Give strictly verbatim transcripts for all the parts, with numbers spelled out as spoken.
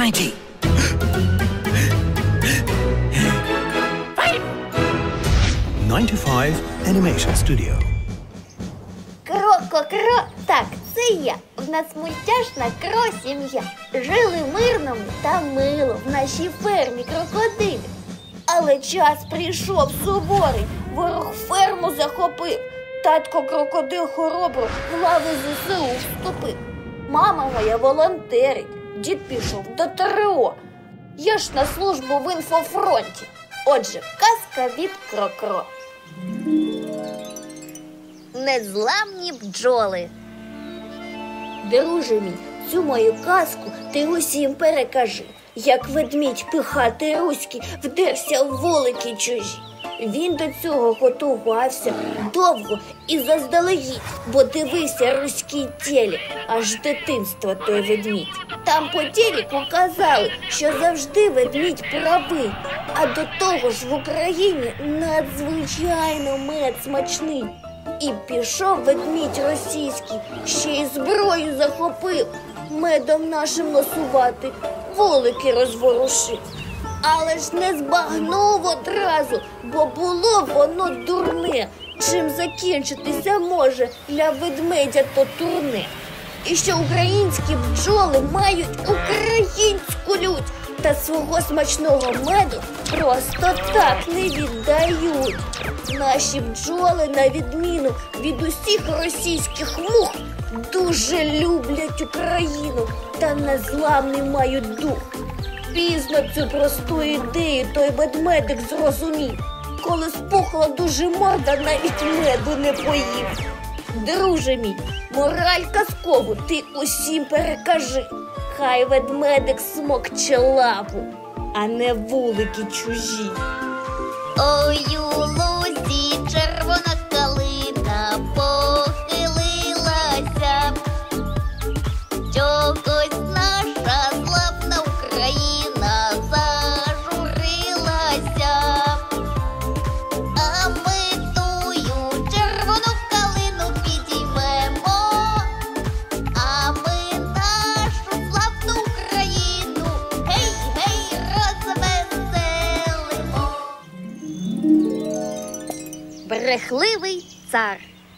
ninety. ninety-five Animation Studio. Кро-ко-кро, так, це я. В нас мультяшна кро-сім'я. Жили мирно та мило в нашій фермі крокодилів. Але час прийшов суворий, ворог ферму захопив. Татко крокодил хоробро в лави ЗСУ вступив. Мама моя волонтерить, дід пішов до ТРО. Я ж на службу в інфофронті. Отже, казка від Кро-Кро. Незламні бджоли. Друже мій, цю мою казку ти усім перекажи. Як ведмідь пихатий руський вдерся в вулики чужі. Він до цього готувався довго і заздалегідь, бо дивився руський телек аж дитинства той ведмідь. Там по телеку казали, що завжди ведмідь правий, а до того ж в Україні надзвичайно мед смачний. І пішов ведмідь російський, ще й зброю захопив, медом нашим носувати, вулики розворушив. Але ж не збагнув одразу, бо було воно дурне. Чим закінчитися може для ведмедя то турне. І що українські бджоли мають українську лють, та свого смачного меду просто так не віддають. Наші бджоли, на відміну від усіх російських мух, дуже люблять Україну та незламний мають дух. Пізно цю просту ідею той ведмедик зрозумів. Коли спухла дуже морда, навіть меду не поїв. Друже мій, мораль казкову ти усім перекажи. Хай ведмедик смокче лапу, а не вулики чужі. Ой, у лузі червона калина похилилася. Чогось наша славна Україна зажурилася. А ми тую червону калину підіймемо, а ми нашу славну Україну гей-гей розвеселимо. Брехливий цар.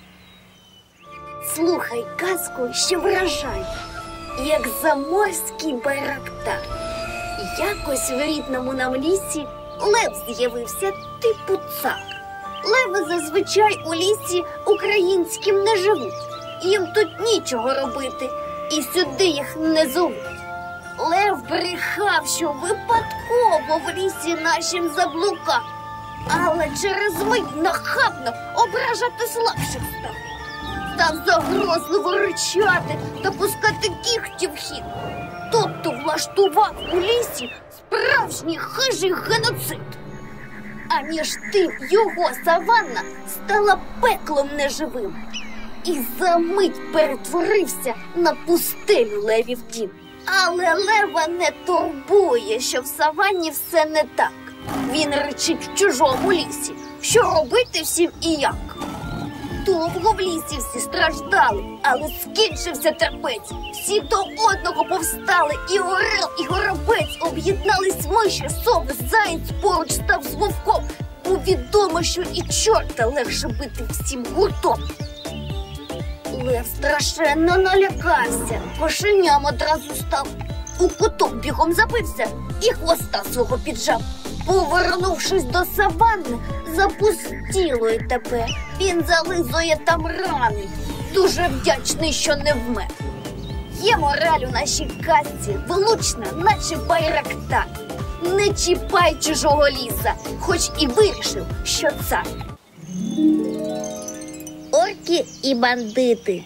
Слухай казку, що вражає, як заморський байрактар. Якось в рідному нам лісі лев з'явився типу цар. Леви зазвичай у лісі українським не живуть. Їм тут нічого робити, і сюди їх не зовуть. Лев брехав, що випадково в лісі нашим заблукав, але через мить нахабно ображати слабших став. Став загрозливо ричати та пускати кігті в хід. Тобто влаштував у лісі справжній хижий геноцид. А між тим його саванна стала пеклом неживим. І за мить перетворився на пустелю левів дім. Але лева не турбує, що в саванні все не так. Він ричить в чужому лісі, що робити всім і як. Довго в лісі всі страждали, але скінчився терпець. Всі до одного повстали, і орел, і горобець об'єднались миші, сови, заєць поруч став з вовком. Бо відомо, що і чорта легше бити всім гуртом. Лев страшенно налякався, кошеням одразу став. У куток бігом забився і хвоста свого піджав. Повернувшись до саванни, запустіло й тепер. Він зализує там рани, дуже вдячний, що не вмер. Є мораль у нашій казці, влучна, наче байрактар. Не чіпай чужого ліса, хоч і вирішив, що цар. Орки і бандити.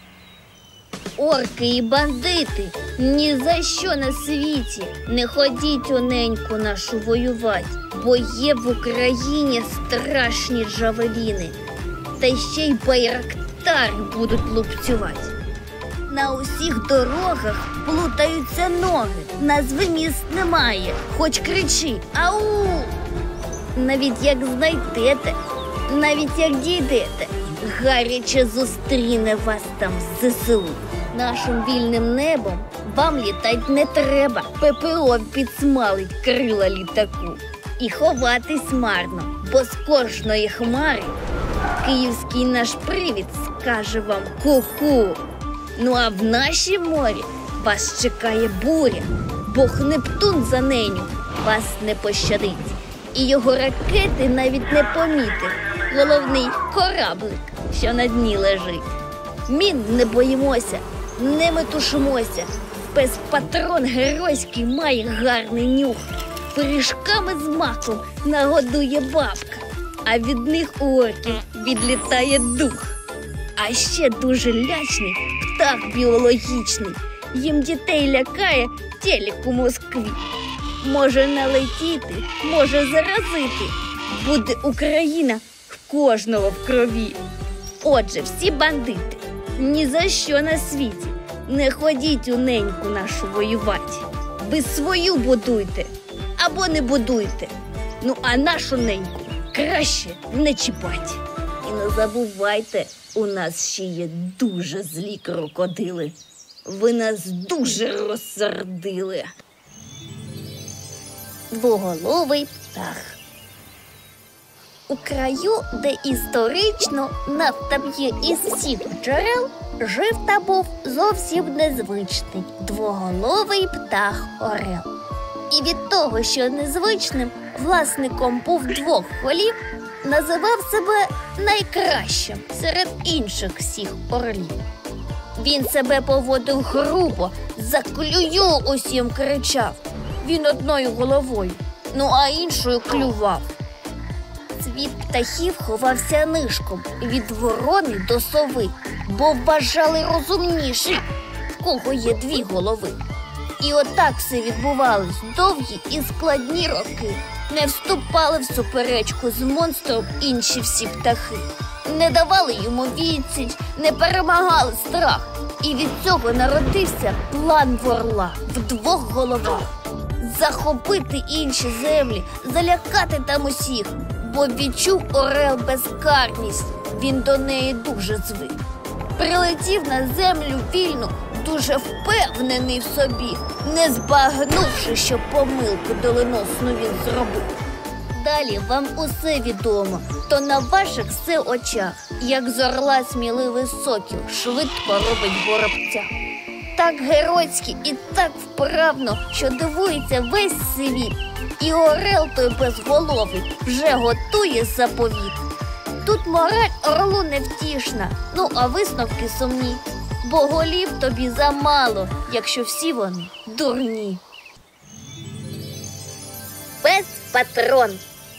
Орки і бандити, ні за що на світі не ходіть у неньку нашу воювать, бо є в Україні страшні джавеліни, та ще й байрактари будуть лупцювати. На усіх дорогах плутаються ноги, назви міст немає, хоч кричи «Ау!». Навіть як знайдете, навіть як дійдете, гаряче зустріне вас там ЗСУ. Нашим вільним небом вам літать не треба. ППО підсмалить крила літаку. І ховатись марно, бо з кожної хмари київський наш привід скаже вам ку-ку. Ну а в нашім морі вас чекає буря. Бог Нептун за нею вас не пощадить. І його ракети навіть не помітив головний кораблик, що на дні лежить. Мін не боїмося, не метушимося. Спецпатрон геройський має гарний нюх. Пиріжками з маком нагодує бабка, а від них у орків відлітає дух. А ще дуже лячний птах біологічний. Їм дітей лякає телек у Москві. Може налетіти, може заразити. Буде Україна в кожного в крові. Отже, всі бандити, ні за що на світі не ходіть у неньку нашу воювати. Ви свою будуйте або не будуйте. Ну а нашу неньку краще не чіпать. І не забувайте, у нас ще є дуже злі крокодили. Ви нас дуже розсердили. Двоголовий птах. У краю, де історично нафта б'є із всіх джерел, жив та був зовсім незвичний двоголовий птах Орел. І від того, що незвичним власником був двох голів, називав себе найкращим серед інших всіх орлів. Він себе поводив грубо, за клюю усім кричав. Він одною головою, ну а іншою клював. Світ птахів ховався нишком від ворони до сови, бо вважали розумніші, в кого є дві голови. І отак все відбувалось довгі і складні роки. Не вступали в суперечку з монстром інші всі птахи. Не давали йому відсіч, не перемагали страх. І від цього народився план в орла в двох головах. Захопити інші землі, залякати там усіх, бо відчув орел безкарність, він до неї дуже звик. Прилетів на землю вільну, дуже впевнений в собі, не збагнувши, що помилку доленосну він зробив. Далі вам усе відомо, то на ваших все очах, як з орла сміливий сокіл швидко робить горобця. Так геройськи і так вправно, що дивується весь світ. І орел той безголовий вже готує заповіт. Тут мораль орлу невтішна, ну а висновки сумні. Бо голів тобі замало, якщо всі вони дурні. Пес-патрон.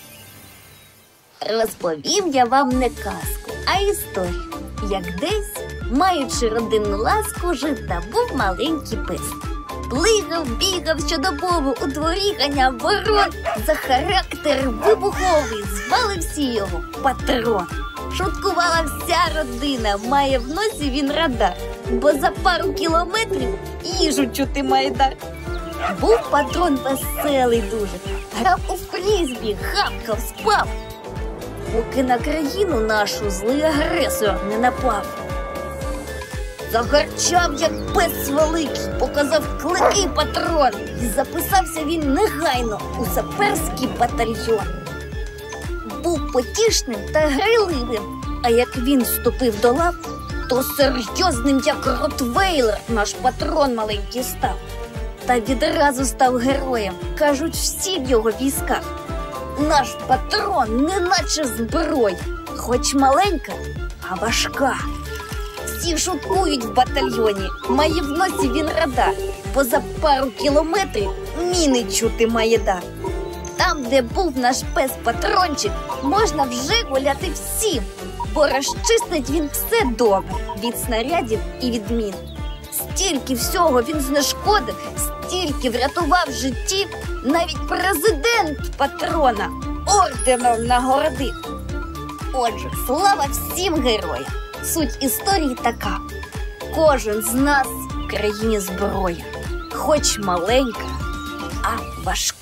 Розповім я вам не казку, а історію. Як десь, маючи родинну ласку, жив та був маленький пес. Плигав, бігав щодобово, у дворі ганяв ворон. За характер вибуховий звали всі його Патрон. Шуткувала вся родина, має в носі він радар, бо за пару кілометрів їжу чути має дар. Був Патрон веселий дуже, грав у фрізбі, хапкав, спав, поки на країну нашу злий агресор не напав. Загарчав, як пес великий, показав клики Патрон, і записався він негайно у саперський батальйон. Був потішним та грайливим, а як він вступив до лав, то серйозним, як ротвейлер, наш Патрон маленький став. Та відразу став героєм, кажуть всі в його військах. Наш Патрон неначе зброя, хоч маленька, а важка. Всі шуткують в батальйоні, має в носі він радар, бо за пару кілометрів міни чути має дар. Там, де був наш пес-патрончик, можна вже гуляти всім, бо розчистить він все добре від снарядів і від мін. Стільки всього він знешкодив, стільки врятував життів, навіть президент Патрона орденом нагородив. Отже, слава всім героям! Суть історії така. Кожен з нас в країні зброя, хоч маленька, а важка.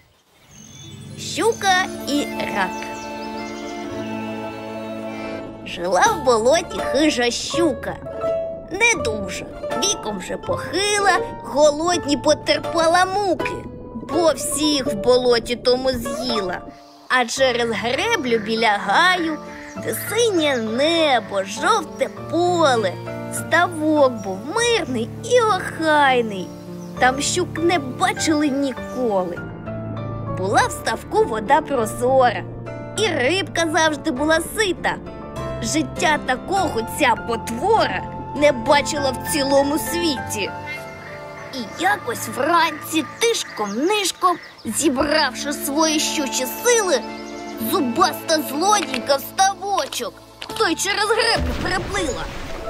Щука і рак. Жила в болоті хижа щука. Не дуже, віком вже похила, голодні потерпала муки, бо всіх в болоті тому з'їла. А через греблю біля гаю, де синє небо, жовте поле, ставок був мирний і охайний. Там щук не бачили ніколи. Була в ставку вода прозора, і рибка завжди була сита. Життя такого ця потвора не бачила в цілому світі. І якось вранці тишком-нишком, зібравши свої щучі сили, зубаста злодійка в ставочок, той через греблю переплила.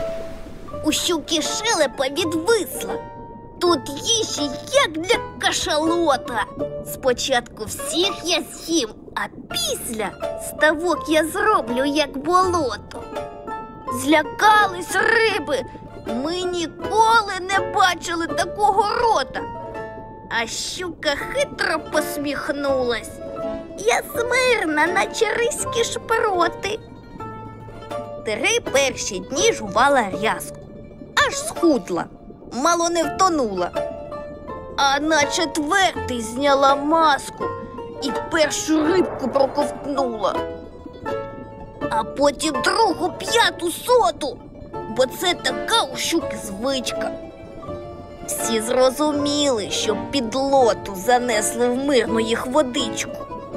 У щуки шелепа відвисла. Тут їжі, як для кашалота. Спочатку всіх я з'їм, а після ставок я зроблю, як болото. Злякались риби. Ми ніколи не бачили такого рота. А щука хитро посміхнулась. Я смирна, наче риські шпроти. Три перші дні жувала рязку. Аж схудла, мало не втонула. А на четвертий зняла маску і першу рибку проковтнула. А потім другу, п'яту, соту, бо це така у щуки звичка. Всі зрозуміли, що підлоту занесло в мирну їх водичку.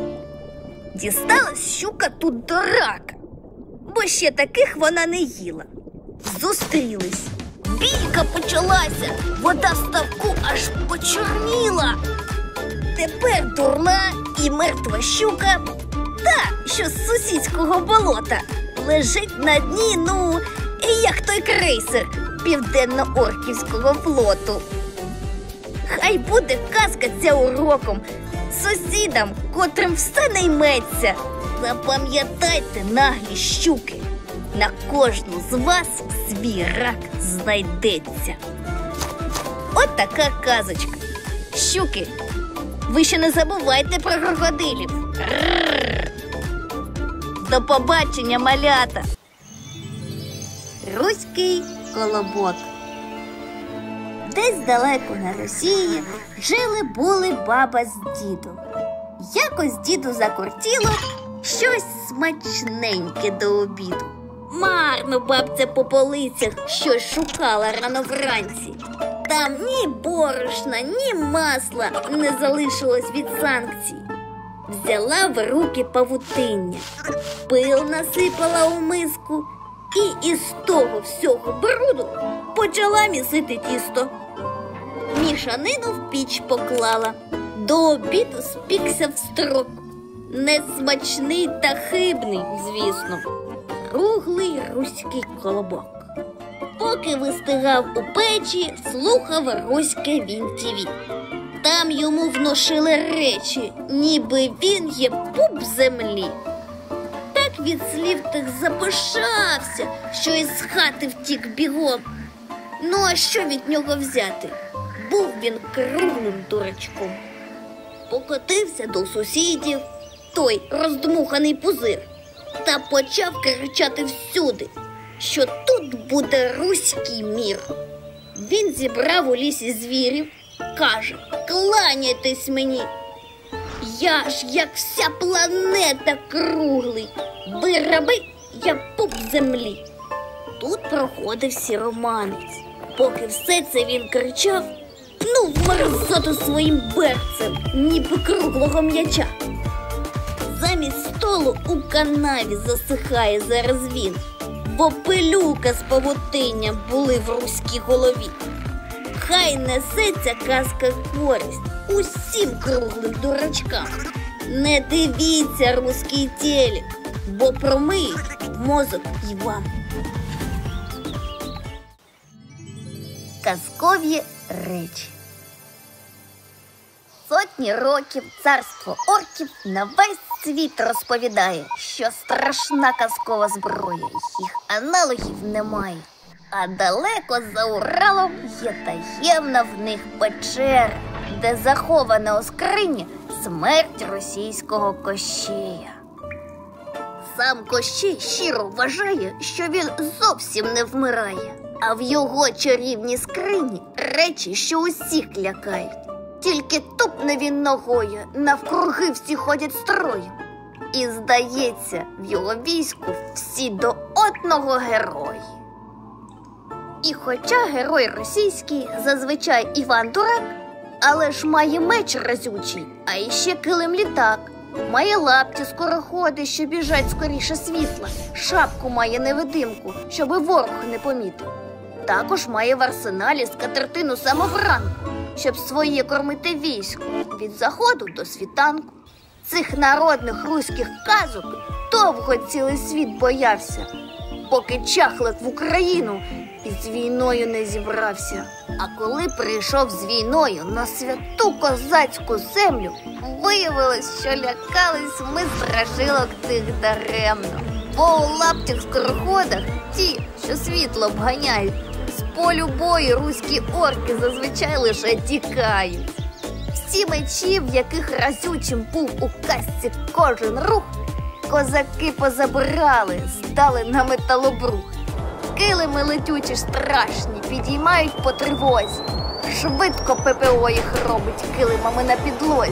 Дісталась щука тут до рака, бо ще таких вона не їла. Зустрілись. Бійка почалася, вода в ставку аж почорніла. Тепер дурна і мертва щука, та, що з сусідського болота, лежить на дні, ну, як той крейсер Південно-Орківського флоту. Хай буде казка ця уроком сусідам, котрим все не йметься. Запам'ятайте, наглі щуки, на кожну з вас свій рак знайдеться. От така казочка. Щуки, ви ще не забувайте про крокодилів. Рррр. До побачення, малята. Руський колобок. Десь далеко на Росії жили-були баба з дідом. Якось діду закортіло щось смачненьке до обіду. Марно бабця по полицях щось шукала рано вранці. Там ні борошна, ні масла не залишилось від санкцій. Взяла в руки павутиння, пил насипала у миску і із того всього бруду почала місити тісто. Мішанину в піч поклала, до обіду спікся в строк. Несмачний та хибний, звісно, круглий руський колобок. Поки вистигав у печі, слухав руське він ті ві. Там йому внушили речі, ніби він є пуп землі. Так від слів тих запишався, що із хати втік бігом. Ну а що від нього взяти? Був він круглим дурачком. Покотився до сусідів той роздмуханий пузир та почав кричати всюди, що тут буде руський мір. Він зібрав у лісі звірів, каже: кланяйтесь мені, я ж як вся планета круглий, ви раби, я пуп землі. Тут проходив сіроманець. Поки все це він кричав, пнув мерзоту своїм берцем, ніби круглого м'яча. Замість столу у канаві засихає зараз він, бо пилюка з павутиння були в руській голові. Хай несеться казка користь усім круглим дурачкам. Не дивіться руський телек, бо промиють мозок і вам. Казкові речі. Сотні років царство орків на весь світ розповідає, що страшна казкова зброя, їх аналогів немає. А далеко за Уралом є таємна в них печера, де захована у скрині смерть російського Кощея. Сам Кощей щиро вважає, що він зовсім не вмирає. А в його чарівній скрині речі, що усіх лякають. Тільки тупне він ногою, навкруги всі ходять строєм. І, здається, в його війську всі до одного герої. І хоча герой російський зазвичай Іван Дурак, але ж має меч разючий, а іще килим-літак. Має лапті скороходи, що біжать скоріше світла. Шапку має невидимку, щоби ворог не помітив. Також має в арсеналі скатертину самобранку, щоб своє кормити військо від заходу до світанку. Цих народних руських казок довго цілий світ боявся, поки чахлик в Україну із війною не зібрався. А коли прийшов з війною на святу козацьку землю, виявилось, що лякались ми страшилок цих даремно. Бо у лаптях скороходах ті, що світло обганяють, з полю бою руські орки зазвичай лише тікають. Всі мечі, в яких разючим був у казці кожен рух, козаки позабирали, здали на металобрух. Килими летючі страшні підіймають по тривозі. Швидко ППО їх робить килимами на підлозі.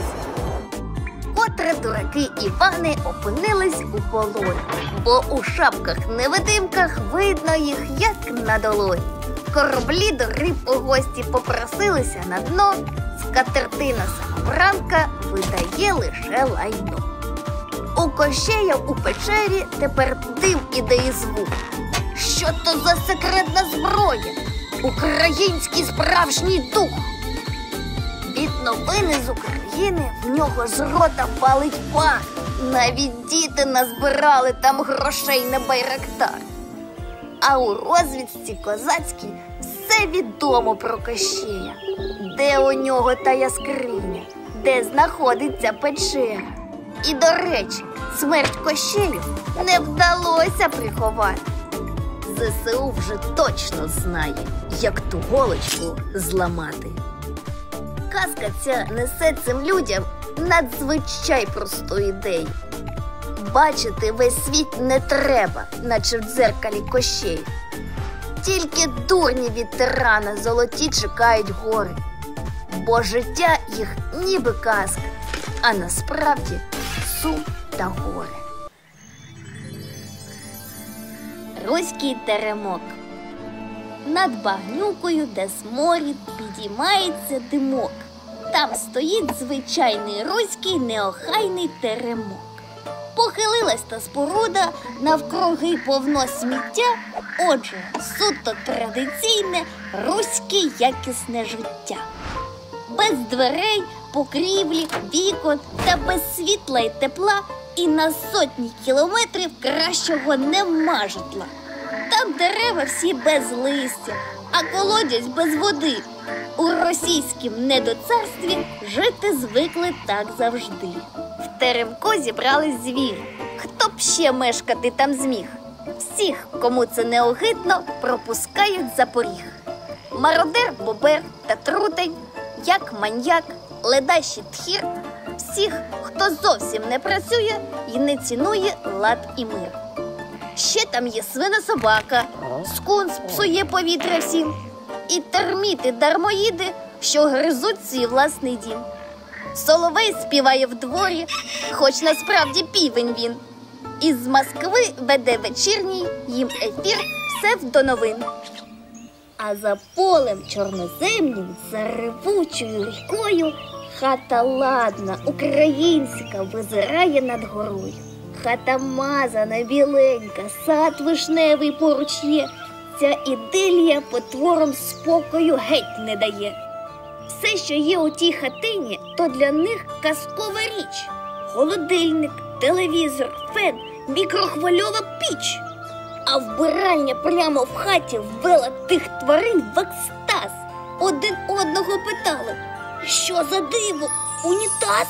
Котре дураки Івани опинились у полоні, бо у шапках-невидимках видно їх, як на долоні. Кораблі до риб у гості попросилися на дно, скатертина самобранка видає лише лайно. У Кощея у печері тепер дим іде і звук. Що то за секретна зброя? Український справжній дух! Від новини з України в нього з рота палить пар. Навіть діти назбирали там грошей на байрактар. А у розвідці козацькій все відомо про Кощея. Де у нього тая скриня, де знаходиться печера. І, до речі, смерть Кощею не вдалося приховати. ЗСУ вже точно знає, як ту голочку зламати. Казка ця несе цим людям надзвичай просту ідею. Бачити весь світ не треба, наче в дзеркалі Кощея. Тільки дурні від тирана золоті чекають гори. Бо життя їх ніби казка, а насправді сум та горе. Руський теремок. Над багнюкою, де сморід, підіймається димок. Там стоїть звичайний руський неохайний теремок. Похилилась та споруда, навкруги повно сміття. Отже, суто традиційне руське якісне життя. Без дверей, покрівлі, вікон та без світла й тепла і на сотні кілометрів кращого нема житла. Там дерева всі без листя, а колодязь без води. У російськім недоцарстві жити звикли так завжди. В теремку зібрались звірі. Хто б ще мешкати там зміг? Всіх, кому це не огидно, пропускають за поріг. Мародер, бобер та трутень, як маньяк, ледащий тхір. Всіх, хто зовсім не працює і не цінує лад і мир. Ще там є свина-собака, скунс псує повітря всім. І терміти-дармоїди, що гризуть свій власний дім. Соловей співає в дворі, хоч насправді півень він. Із Москви веде вечірній їм ефір псевдоновин. А за полем чорноземнім, за ревучою рікою, хата ладна, українська, визирає над горою. Хата мазана, біленька, сад вишневий поруч є. Ця ідилія потворам спокою геть не дає. Все, що є у тій хатині, то для них казкова річ. Холодильник, телевізор, фен, мікрохвильова піч. А вбиральня прямо в хаті ввела тих тварин в екстаз. Один одного питали: що за диво, унітаз?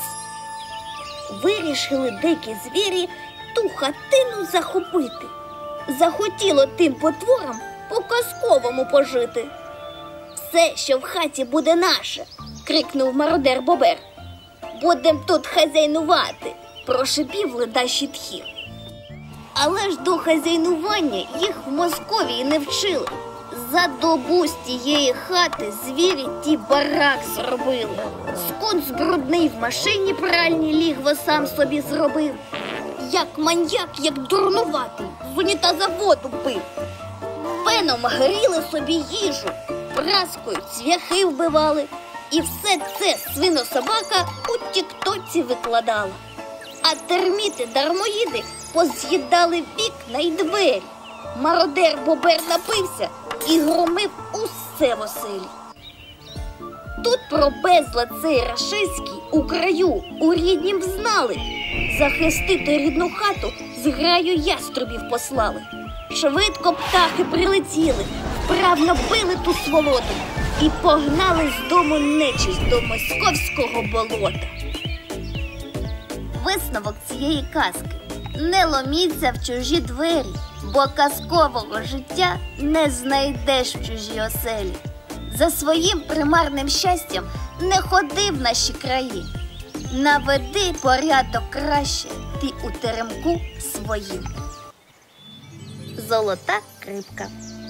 Вирішили дикі звірі ту хатину захопити. Захотіло тим потворам по-казковому пожити. Все, що в хаті, буде наше, крикнув мародер Бобер. Будем тут хазяйнувати, прошипів ледащий тхір. Але ж до хазяйнування їх в Московії не вчили. За добу з тієї хати звірі ті барак зробили. Скунс брудний в машині пральній лігво сам собі зробив. Як маньяк, як дурнуватий, з унітаза воду пив. Пеном гріли собі їжу, праскою цвяхи вбивали. І все це свинособака у тіктоці викладала. А терміти-дармоїди поз'їдали вікна й двері. Мародер-бобер напився і громив усе в оселі. Тут про безлад цей рашистський у краю у ріднім знали. Захистити рідну хату зграю яструбів послали. Швидко птахи прилетіли, вправно били ту сволоту і погнали з дому нечисть до московського болота. Висновок цієї казки: не ломіться в чужі двері, бо казкового життя не знайдеш в чужій оселі. За своїм примарним щастям не ходи в наші краї. Наведи порядок краще ти у теремку своїм. Золота крипка.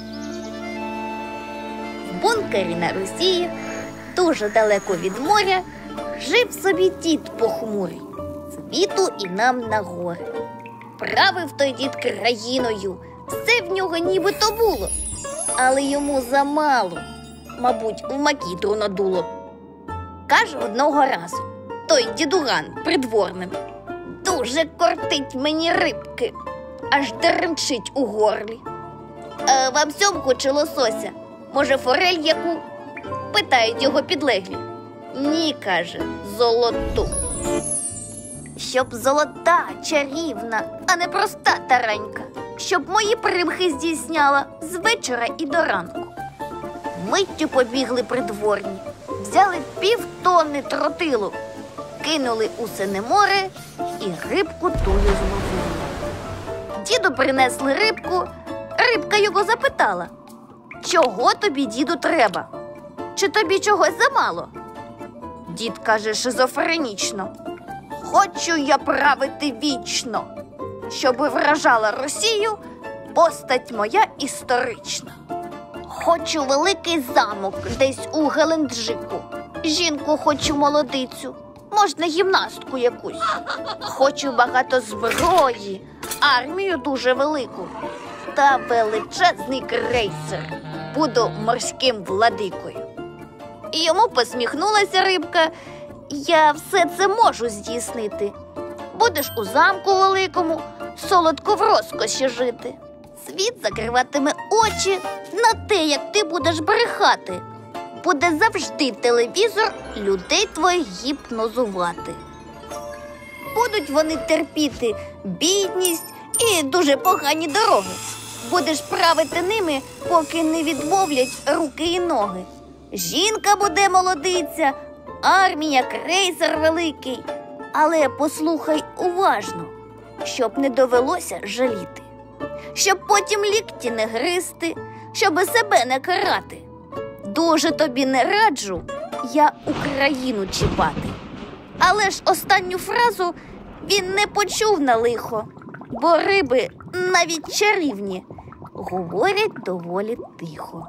В бункері на Росії, дуже далеко від моря, жив собі дід похмурий, світу і нам на гори. Правив той дід країною, все в нього нібито було, але йому замало, мабуть, в макітру надуло. Каже одного разу той дідуган придворним: дуже кортить мені рибки, аж деренчить у горлі. А вам сьомку чи лосося? Може, форель яку? Питають його підлеглі. Ні, каже, золоту. Щоб золота, чарівна, а не проста таранька, щоб мої примхи здійсняла з вечора і до ранку. Миттю побігли придворні, взяли півтонни тротилу, кинули у сине море і рибку тую зловили. Діду принесли рибку, рибка його запитала: чого тобі, діду, треба? Чи тобі чогось замало? Дід каже шизофренічно: хочу я правити вічно, щоби вражала Росію постать моя історична. Хочу великий замок десь у Геленджику, жінку хочу молодицю, можна гімнастку якусь. Хочу багато зброї, армію дуже велику та величезний крейсер, буду морським владикою. І йому посміхнулася рибка: я все це можу здійснити. Будеш у замку великому, солодко в розкоші жити. Світ закриватиме очі на те, як ти будеш брехати. Буде завжди телевізор людей твоїх гіпнозувати. Будуть вони терпіти бідність і дуже погані дороги. Будеш правити ними, поки не відмовлять руки і ноги. Жінка буде молодиця, армія, крейсер великий. Але послухай уважно, щоб не довелося жаліти. Щоб потім лікті не гризти, щоби себе не карати. Дуже тобі не раджу я Україну чіпати. Але ж останню фразу він не почув на лихо, бо риби, навіть чарівні, говорять доволі тихо.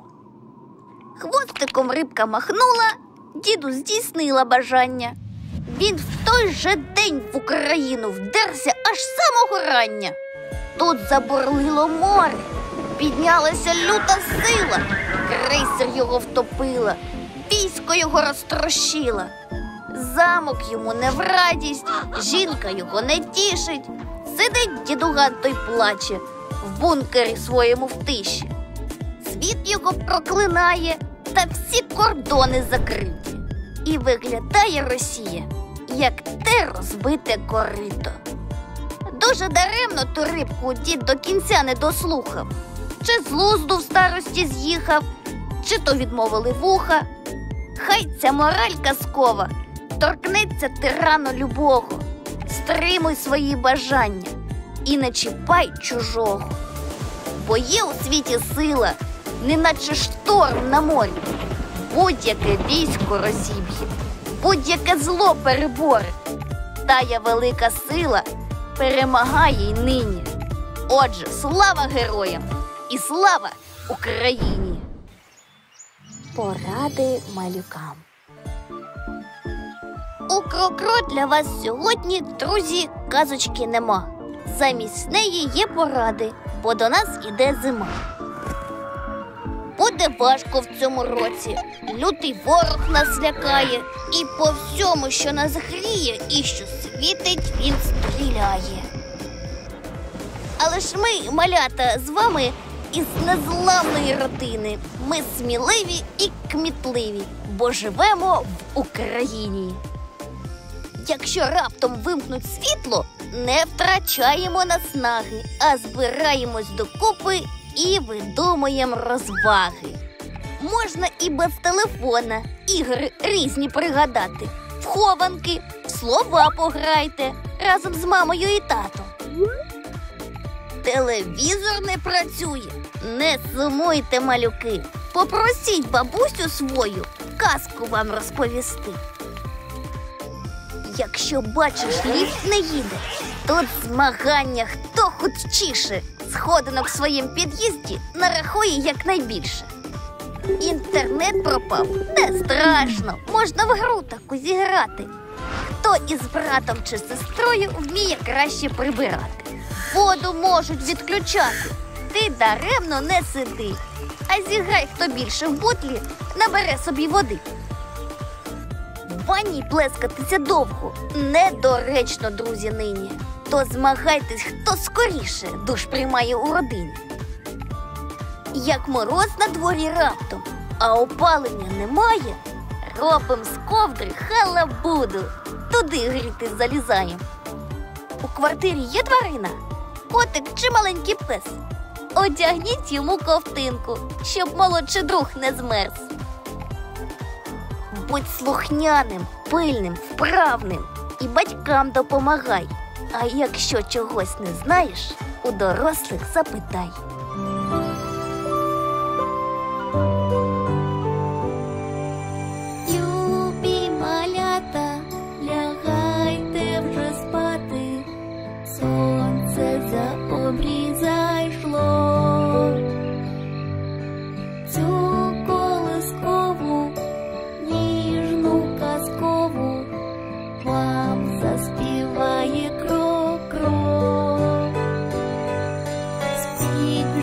Хвостиком рибка махнула, діду здійснила бажання. Він в той же день в Україну вдерся аж з самого рання. Тут забурлило море, піднялася люта сила, крейсер його втопила, військо його розтрощила. Замок йому не в радість, жінка його не тішить. Сидить дідуган той плаче, в бункері своєму в тиші. Світ його проклинає, та всі кордони закриті. І виглядає Росія, як те розбите корито. Дуже даремно ту рибку дід до кінця не дослухав. Чи з глузду в старості з'їхав, чи то відмовили вуха. Хай ця мораль казкова торкнеться тирана любого. Стримуй свої бажання і не чіпай чужого. Бо є у світі сила, неначе шторм на морі. Будь-яке військо розіб'є, будь-яке зло переборе. Тая велика сила перемагає й нині. Отже, слава героям і слава Україні! Поради малюкам. У Кро-Кро для вас сьогодні, друзі, казочки нема. Замість неї є поради, бо до нас іде зима. Буде важко в цьому році, лютий ворог нас лякає, і по всьому, що нас гріє і що світить, він стріляє. Але ж ми, малята, з вами із незламної родини. Ми сміливі і кмітливі, бо живемо в Україні. Якщо раптом вимкнуть світло, не втрачаємо наснаги, а збираємось докупи і видумуємо розваги. Можна і без телефона ігри різні пригадати. В хованки, в слова пограйте разом з мамою і татом. Телевізор не працює. Не сумуйте, малюки. Попросіть бабусю свою казку вам розповісти. Якщо бачиш, ліфт не їде, тут змагання хто хутчіше сходинок в своїм під'їзді нарахує якнайбільше. Інтернет пропав? Не страшно, можна в гру таку зіграти. Хто із братом чи сестрою вміє краще прибирати. Воду можуть відключати. Ти даремно не сиди, а зіграй, хто більше в бутлі набере собі води. В ванні плескатися довго недоречно, друзі, нині. То змагайтесь, хто скоріше душ приймає у родині. Як мороз на дворі раптом, а опалення немає, робим з ковдри халабуду, туди гріти залізаєм. У квартирі є тварина? Котик чи маленький пес? Одягніть йому ковтинку, щоб молодший друг не змерз. Будь слухняним, пильним, вправним і батькам допомагай. А якщо чогось не знаєш, у дорослих запитай. Любі малята, лягайте вже спати, сонце за обрій зайшло. Цю колискову, ніжну казкову вам заспіває Кро-Кро. Спіть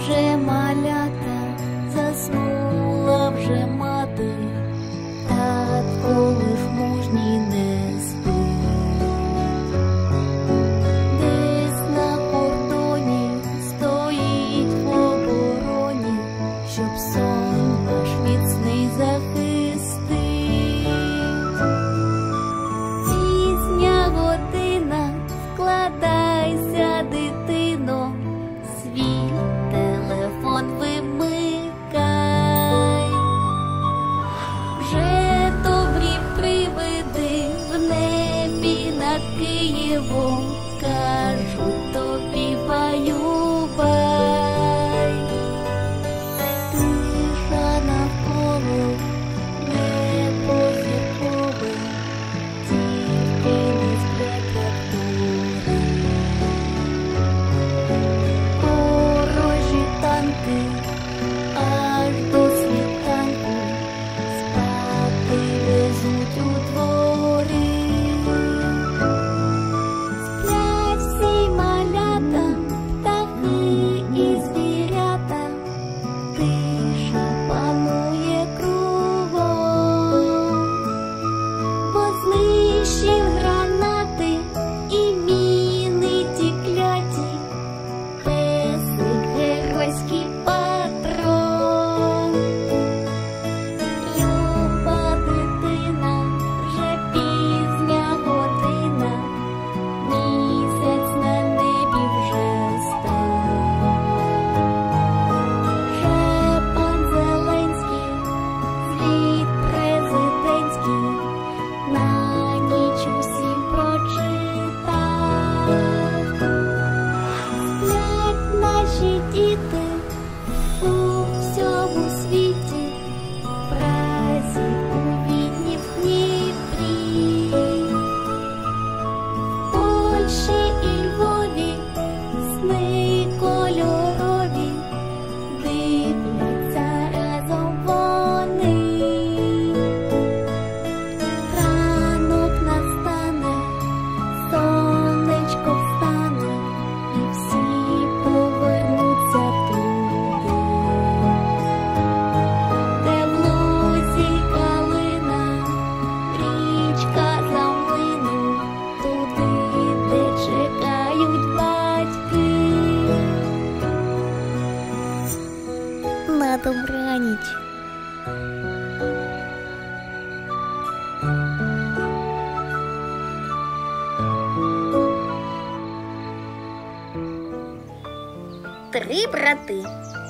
три брати.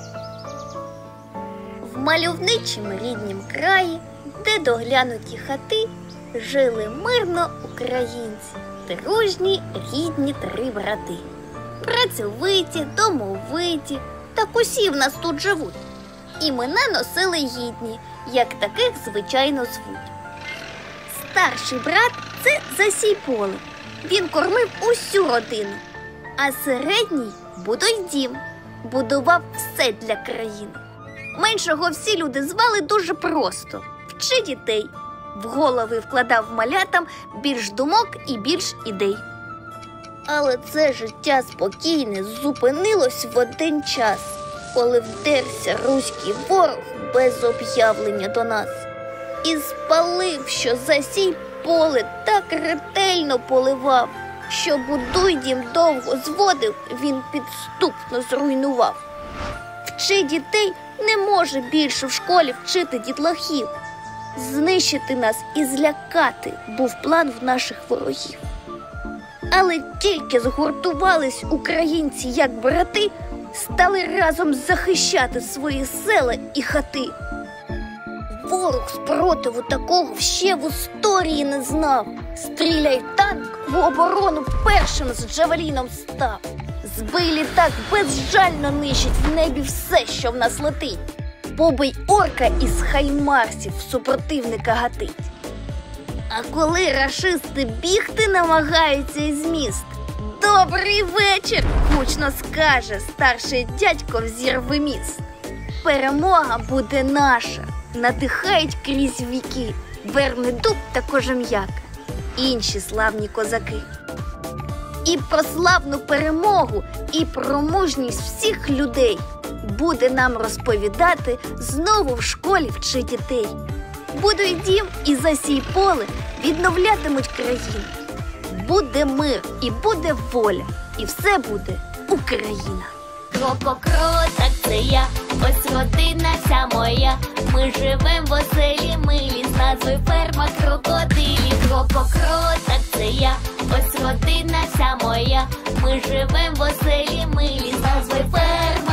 В мальовничім ріднім краї, де доглянуті хати, жили мирно українці, дружні рідні три брати. Працьовиті, домовиті, так усі в нас тут живуть. Імена носили гідні, як таких звичайно звуть. Старший брат – це Засійполе. Він кормив усю родину. А середній – Будойдім. Будував все для країни. Меншого всі люди звали дуже просто – Вчи дітей. В голови вкладав малятам більш думок і більш ідей. Але це життя спокійне зупинилось в один час, коли вдерся руський ворог без об'явлення до нас. І спалив, що Засійполе так ретельно поливав, що Будойдім довго зводив, він підступно зруйнував. Вчи дітей не може більше в школі вчити дітлахів. Знищити нас і злякати був план в наших ворогів. Але тільки згуртувались українці як брати, стали разом захищати свої села і хати. Ворог спротиву такого ще в історії не знав. Стріляй танк, в оборону першим з джавеліном став. Збий літак, безжально нищить в небі все, що в нас летить. Побий орка із хаймарсів супротивника гатить. А коли рашисти бігти намагаються із міст, добрий вечір, гучно скаже старший дядько в зірвеміст. Перемога буде наша, надихають крізь віки Вернидуб та Кожем'яка, інші славні козаки. І про славну перемогу, і про мужність всіх людей буде нам розповідати знову в школі «Вчи дітей». Будойдім і Засійполе відновлятимуть країну. Буде мир і буде воля, і все буде Україна. Крококро, так це я, ось родина вся моя. Ми живем в оселі милі з назвою ферма крокодилів. Крококро, так це я, ось родина вся моя. Ми живем в оселі милі з назвою ферма